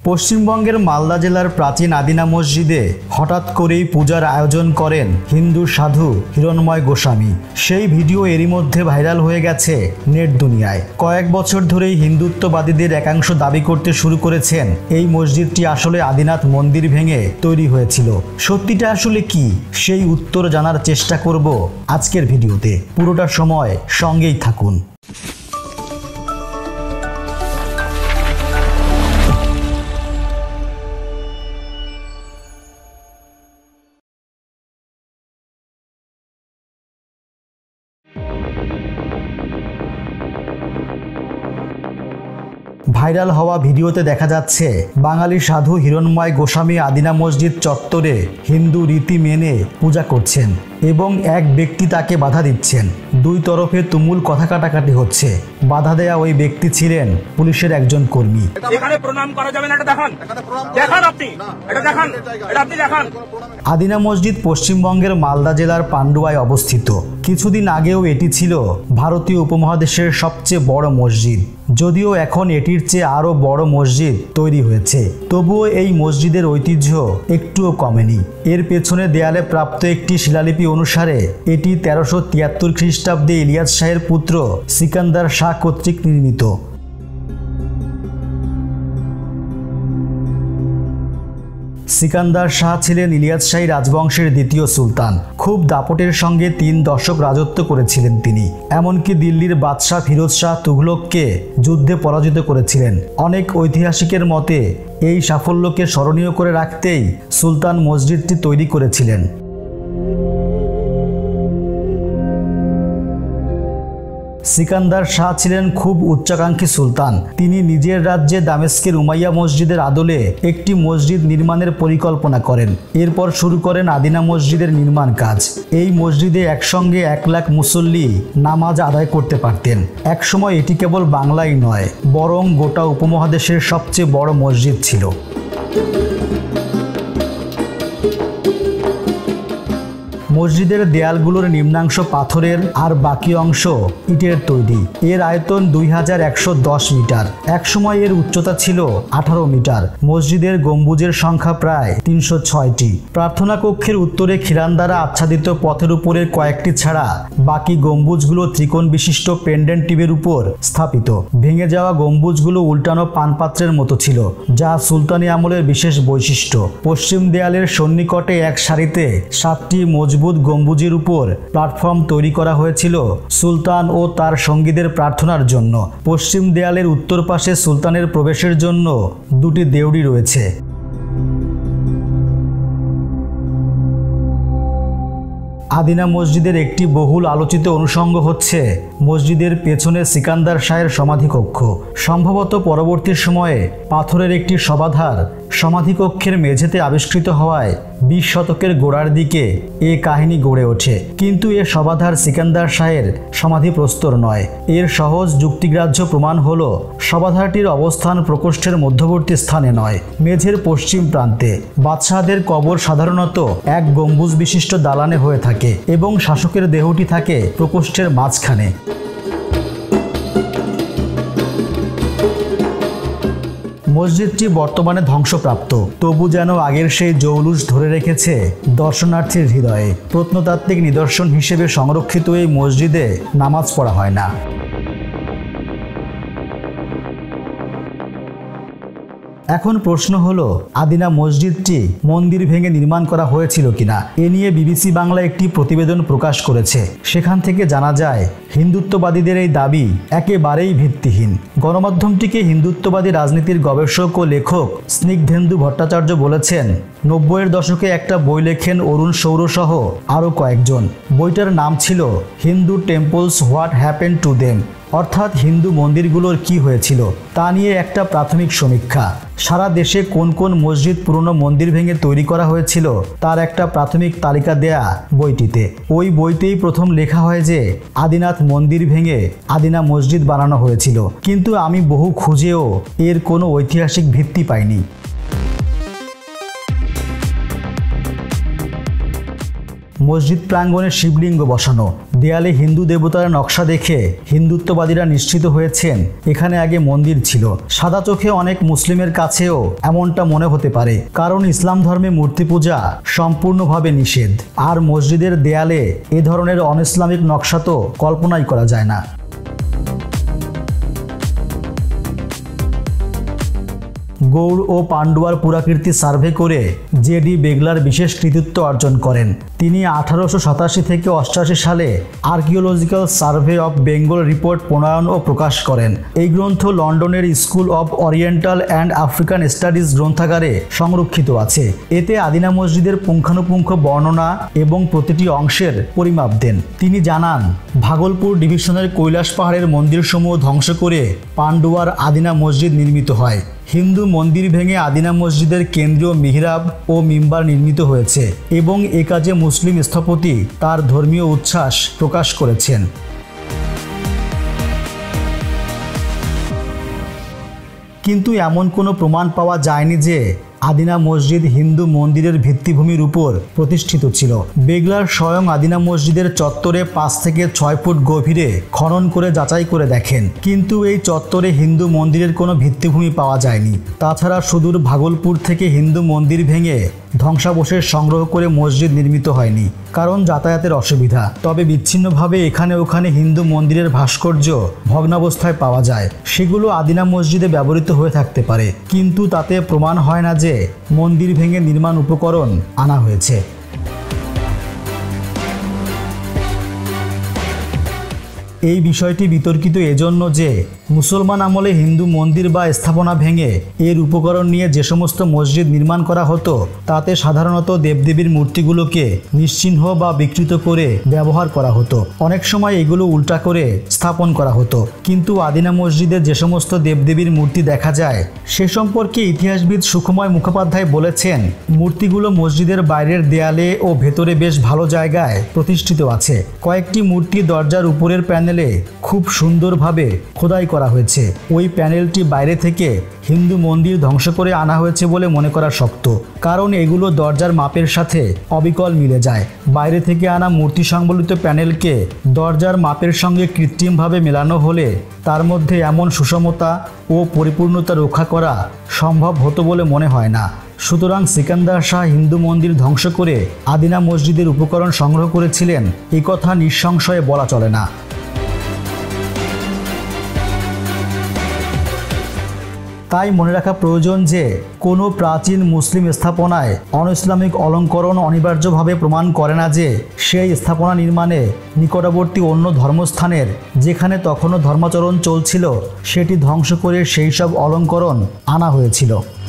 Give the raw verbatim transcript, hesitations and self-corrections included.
পশ্চিমবঙ্গের মালদা জেলার প্রাচীন আদিনা মসজিদে হঠাৎ করেই পূজার আয়োজন করেন হিন্দু সাধু হিরণময় গোস্বামী। সেই ভিডিও এরই মধ্যে ভাইরাল হয়ে গেছে নেট দুনিয়ায়। কয়েক বছর ধরেই হিন্দুত্ববাদীদের একাংশ দাবি করতে শুরু করেছেন এই মসজিদটি আসলে আদিনাথ মন্দির ভেঙে তৈরি হয়েছিল। সত্যিটা আসলে কি, সেই উত্তর জানার চেষ্টা করব আজকের ভিডিওতে। পুরোটা সময় সঙ্গেই থাকুন। ভাইরাল হওয়া ভিডিওতে দেখা যাচ্ছে বাঙালি সাধু হিরণময় গোস্বামী আদিনা মসজিদ চত্বরে হিন্দু রীতি মেনে পূজা করছেন এবং এক ব্যক্তি তাকে বাধা দিচ্ছেন। দুই তরফে তুমুল কথা কাটাকাটি হচ্ছে। বাধা দেয়া ওই ব্যক্তি ছিলেন পুলিশের একজন কর্মী। এখানে প্রণাম করা যাবে না, এটা দেখান, দেখান আপনি, এটা দেখান, এটা আপনি দেখান। আদিনা মসজিদ পশ্চিমবঙ্গের মালদা জেলার পান্ডুয়ায় অবস্থিত। কিছুদিন আগেও এটি ছিল ভারতীয় উপমহাদেশের সবচেয়ে বড় মসজিদ। যদিও এখন এটির চেয়ে আরও বড় মসজিদ তৈরি হয়েছে, তবুও এই মসজিদের ঐতিহ্য একটুও কমেনি। এর পেছনে দেয়ালে প্রাপ্ত একটি শিলালিপি অনুসারে এটি তেরোশো তিয়াত্তর খ্রিস্টাব্দে ইলিয়াস শাহের পুত্র সিকান্দার শাহ কর্তৃক নির্মিত। সিকান্দার শাহ ছিলেন ইলিয়াস শাহী রাজবংশের দ্বিতীয় সুলতান। খুব দাপটের সঙ্গে তিন দশক রাজত্ব করেছিলেন তিনি। এমনকি দিল্লির বাদশাহ ফিরোজ শাহ তুঘলককে যুদ্ধে পরাজিত করেছিলেন। অনেক ঐতিহাসিকের মতে এই সাফল্যকে স্মরণীয় করে রাখতেই সুলতান মসজিদটি তৈরি করেছিলেন। সিকান্দার শাহ ছিলেন খুব উচ্চাকাঙ্ক্ষী সুলতান। তিনি নিজের রাজ্যে দামেস্কের উমাইয়া মসজিদের আদলে একটি মসজিদ নির্মাণের পরিকল্পনা করেন। এরপর শুরু করেন আদিনা মসজিদের নির্মাণ কাজ। এই মসজিদে একসঙ্গে এক লাখ মুসল্লি নামাজ আদায় করতে পারতেন। একসময় এটি কেবল বাংলায় নয়, বরং গোটা উপমহাদেশের সবচেয়ে বড় মসজিদ ছিল। মসজিদের দেয়ালগুলোর নিম্নাংশ পাথরের আর বাকি অংশ ইটের তৈরি। এর আয়তন দুই হাজার একশো দশ মিটার। একসময় এর উচ্চতা ছিল আঠারো মিটার। মসজিদের গম্বুজের সংখ্যা প্রায় তিনশো ছয়টি। প্রার্থনা কক্ষের উত্তরে খিলান দ্বারা আচ্ছাদিত পথের উপরে কয়েকটি ছাড়া বাকি গম্বুজগুলো ত্রিকোণ বিশিষ্ট পেন্ডেন্ট টিপের উপর স্থাপিত। ভেঙে যাওয়া গম্বুজগুলো উল্টানো পানপাত্রের মতো ছিল, যা সুলতানি আমলের বিশেষ বৈশিষ্ট্য। পশ্চিম দেয়ালের সন্নিকটে এক সারিতে সাতটি মজবুত গম্বুজের উপর প্ল্যাটফর্ম তৈরি করা হয়েছিল সুলতান ও তার সঙ্গীদের প্রার্থনার জন্য। পশ্চিম দেয়ালের উত্তর পাশে সুলতানের প্রবেশের জন্য দুটি দেউড়ি রয়েছে। আদিনা মসজিদের একটি বহুল আলোচিত অনুষঙ্গ হচ্ছে মসজিদের পেছনে সিকান্দার শাহের সমাধিকক্ষ। সম্ভবত পরবর্তী সময়ে পাথরের একটি শবাধার সমাধিকক্ষের মেঝেতে আবিষ্কৃত হওয়ায় বিশ শতকের গোড়ার দিকে এ কাহিনী গড়ে ওঠে। কিন্তু এ শবাধার সিকান্দার শাহের সমাধি প্রস্তর নয়। এর সহজ যুক্তিগ্রাহ্য প্রমাণ হল শবাধারটির অবস্থান প্রকোষ্ঠের মধ্যবর্তী স্থানে নয়, মেঝের পশ্চিম প্রান্তে। বাদশাহদের কবর সাধারণত এক গম্বুজ বিশিষ্ট দালানে হয়ে থাকে এবং শাসকের দেহটি থাকে প্রকোষ্ঠের মাঝখানে। মসজিদটি বর্তমানে ধ্বংসপ্রাপ্ত, তবু যেন আগের সেই জৌলুস ধরে রেখেছে দর্শনার্থীর হৃদয়ে। প্রত্নতাত্ত্বিক নিদর্শন হিসেবে সংরক্ষিত এই মসজিদে নামাজ পড়া হয় না। এখন প্রশ্ন হলো, আদিনা মসজিদটি মন্দির ভেঙে নির্মাণ করা হয়েছিল কিনা। এ নিয়ে বিবিসি বাংলা একটি প্রতিবেদন প্রকাশ করেছে। সেখান থেকে জানা যায় হিন্দুত্ববাদীদের এই দাবি একেবারেই ভিত্তিহীন। গণমাধ্যমটিকে হিন্দুত্ববাদী রাজনীতির গবেষক ও লেখক স্নিগ্ধেন্দু ভট্টাচার্য বলেছেন, নব্বইয়ের দশকে একটা বই লেখেন অরুণ সৌর সহ আরও কয়েকজন। বইটার নাম ছিল Hindu temples what happen to them, অর্থাৎ হিন্দু মন্দিরগুলোর কি হয়েছিল তা নিয়ে একটা প্রাথমিক সমীক্ষা। সারা দেশে কোন কোন মসজিদ পুরনো মন্দির ভেঙে তৈরি করা হয়েছিল তার একটা প্রাথমিক তালিকা দেয়া বইটিতে। ওই বইতেই প্রথম লেখা হয় যে আদিনাথ মন্দির ভেঙে আদিনা মসজিদ বানানো হয়েছিল, কিন্তু আমি বহু খুঁজেও এর কোনো ঐতিহাসিক ভিত্তি পাইনি। মসজিদ প্রাঙ্গণে শিবলিঙ্গ বসানো, দেয়ালে হিন্দু দেবতার নকশা দেখে হিন্দুত্ববাদীরা নিশ্চিত হয়েছেন এখানে আগে মন্দির ছিল। সাদা চোখে অনেক মুসলিমের কাছেও এমনটা মনে হতে পারে, কারণ ইসলাম ধর্মে মূর্তি পূজা সম্পূর্ণভাবে নিষেধ। আর মসজিদের দেয়ালে এ ধরনের অনইসলামিক নকশা তো কল্পনাই করা যায় না। গৌড় ও পান্ডুয়ার পুরাকীর্তি সার্ভে করে জে ডি বেগলার বিশেষ কৃতিত্ব অর্জন করেন। তিনি আঠারোশো সাতাশি থেকে অষ্টাশি সালে archaeological survey of Bengal report প্রণয়ন ও প্রকাশ করেন। এই গ্রন্থ লন্ডনের school of oriental and African studies গ্রন্থাগারে সংরক্ষিত আছে। এতে আদিনা মসজিদের পুঙ্খানুপুঙ্খ বর্ণনা এবং প্রতিটি অংশের পরিমাপ দেন। তিনি জানান, ভাগলপুর ডিভিশনের কৈলাস পাহাড়ের মন্দিরসমূহ ধ্বংস করে পান্ডুয়ার আদিনা মসজিদ নির্মিত হয়। হিন্দু মন্দির ভেঙে আদিনা মসজিদের কেন্দ্রীয় মিহরাব ও মিম্বার নির্মিত হয়েছে এবং এ কাজে মুসলিম স্থপতি তার ধর্মীয় উচ্ছ্বাস প্রকাশ করেছেন। কিন্তু এমন কোনো প্রমাণ পাওয়া যায়নি যে আদিনা মসজিদ হিন্দু মন্দিরের ভিত্তিভূমির উপর প্রতিষ্ঠিত ছিল। বেগলার স্বয়ং আদিনা মসজিদের চত্বরে পাঁচ থেকে ছয় ফুট গভীরে খনন করে যাচাই করে দেখেন, কিন্তু এই চত্বরে হিন্দু মন্দিরের কোনো ভিত্তিভূমি পাওয়া যায়নি। তাছাড়া সুদূর ভাগলপুর থেকে হিন্দু মন্দির ভেঙে ধ্বংসাবশেষ সংগ্রহ করে মসজিদ নির্মিত হয়নি, কারণ যাতায়াতের অসুবিধা। তবে বিচ্ছিন্নভাবে এখানে ওখানে হিন্দু মন্দিরের ভাস্কর্য ভগ্নাবস্থায় পাওয়া যায়। সেগুলো আদিনা মসজিদে ব্যবহৃত হয়ে থাকতে পারে, কিন্তু তাতে প্রমাণ হয় না যে মন্দির ভেঙে নির্মাণ উপকরণ আনা হয়েছে। এই বিষয়টি বিতর্কিত এজন্য যে মুসলমান আমলে হিন্দু মন্দির বা স্থাপনা ভেঙে এর উপকরণ নিয়ে যে সমস্ত মসজিদ নির্মাণ করা হতো তাতে সাধারণত দেবদেবীর মূর্তিগুলোকে নিশ্চিহ্ন বা বিকৃত করে ব্যবহার করা হতো। অনেক সময় এগুলো উল্টা করে স্থাপন করা হতো। কিন্তু আদিনা মসজিদে যে সমস্ত দেবদেবীর মূর্তি দেখা যায় সে সম্পর্কে ইতিহাসবিদ সুখময় মুখোপাধ্যায় বলেছেন, মূর্তিগুলো মসজিদের বাইরের দেয়ালে ও ভেতরে বেশ ভালো জায়গায় প্রতিষ্ঠিত আছে। কয়েকটি মূর্তি দরজার উপরের প্যানেলে খুব সুন্দরভাবে খোদাই করা হয়েছে। ওই প্যানেলটি বাইরে থেকে হিন্দু মন্দির ধ্বংস করে আনা হয়েছে বলে মনে করা শক্ত, কারণ এগুলো দরজার মাপের সাথে অবিকল মিলে যায়। বাইরে থেকে আনা মূর্তি সংবলিত প্যানেলকে দরজার মাপের সঙ্গে কৃত্রিমভাবে মেলানো হলে তার মধ্যে এমন সুষমতা ও পরিপূর্ণতা রক্ষা করা সম্ভব হতো বলে মনে হয় না। সুতরাং সিকান্দার শাহ হিন্দু মন্দির ধ্বংস করে আদিনা মসজিদের উপকরণ সংগ্রহ করেছিলেন এই কথা নিঃসংশয়ে বলা চলে না। তাই মনে রাখা প্রয়োজন যে কোনো প্রাচীন মুসলিম স্থাপনায় অনইসলামিক অলঙ্করণ অনিবার্যভাবে প্রমাণ করে না যে সেই স্থাপনা নির্মাণে নিকটবর্তী অন্য ধর্মস্থানের যেখানে তখনও ধর্মাচরণ চলছিল সেটি ধ্বংস করে সেই সব অলঙ্করণ আনা হয়েছিল।